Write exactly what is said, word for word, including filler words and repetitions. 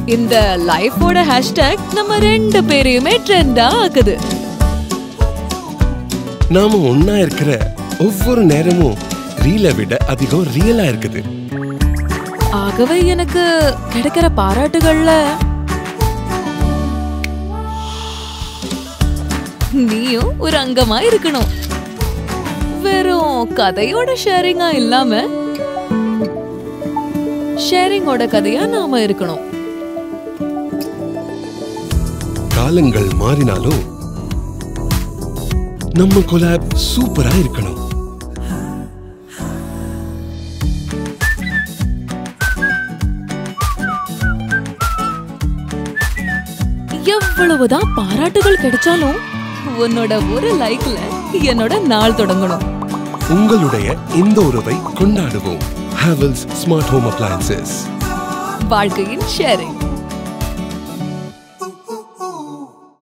இந்த லைஃபோட ஹேஷ்டேக் நம்ம ரெண்டு பேரையுமே ட்ரெண்டா ஆக்குது. நாம ஒன்னா இருக்கிற ஒவ்வொரு நேரமும் ரீலை விட அதிகம் ரியலா இருக்குது. ஆகவே எனக்கு கிடைக்கிற பாராட்டுகள்ல நீயும் ஒரு அங்கமா இருக்கணும். வெறும் கதையோட ஷேரிங்கா இல்லாம ஷேரிங்கோட கதையா நாம இருக்கணும். காலங்கள் மாறினாலும் நம்ம கொலாப் சூப்பரா இருக்கணும். எவ்வளவுதான் பாராட்டுகள் கிடைச்சாலும் உன்னோட ஒரு லைக்ல என்னோட நாள் தொடங்கணும். உங்களுடைய இந்த உறவை கொண்டாடுவோம். Havells smart home appliances. வாழ்க்கையின் ஷேரிங்.